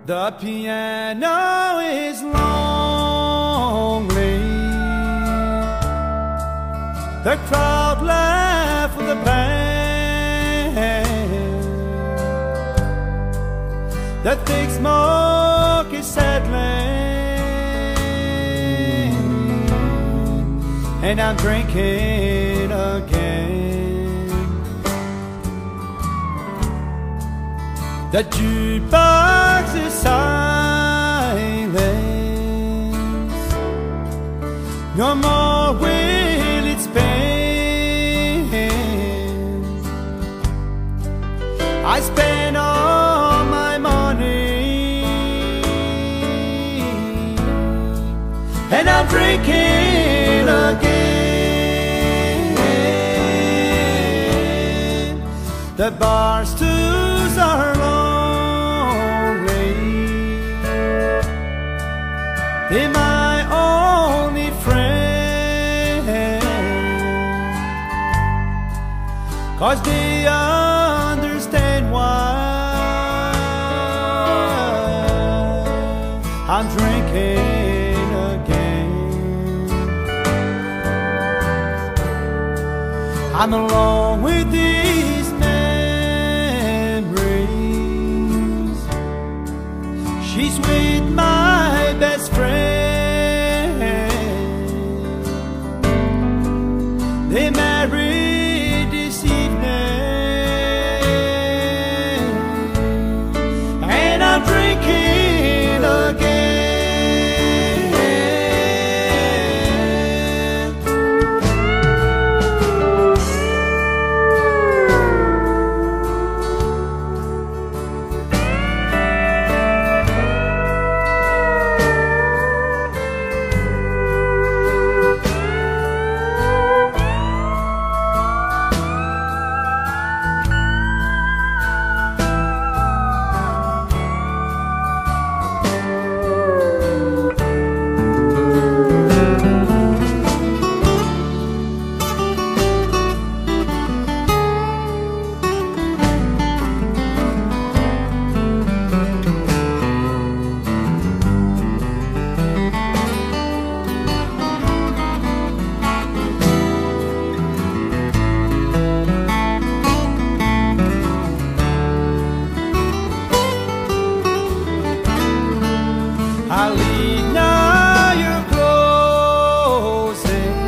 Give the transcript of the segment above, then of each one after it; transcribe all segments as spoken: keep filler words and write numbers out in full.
The piano is lonely. The crowd laugh with the band. The thick smoke is settling, and I'm drinking again. The jukebox is silence. No more will it spend. I spend all my money, and I'm drinking again. The bars twos are lonely. They're my only friend, 'cause they understand why I'm drinking again. I'm alone with these memories. She's with my best friend. They married this evening, and I'm drinking again. Ali, now you're closing.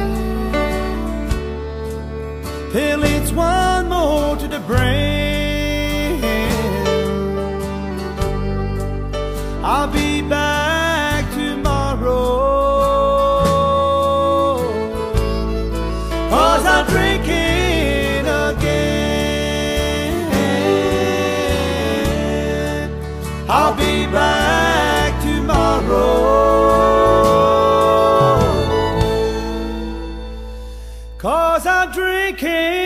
Till it's one more to the brain. I'll be back tomorrow, 'cause I'm drinking again. I'll be back tomorrow, 'cause I'm drinking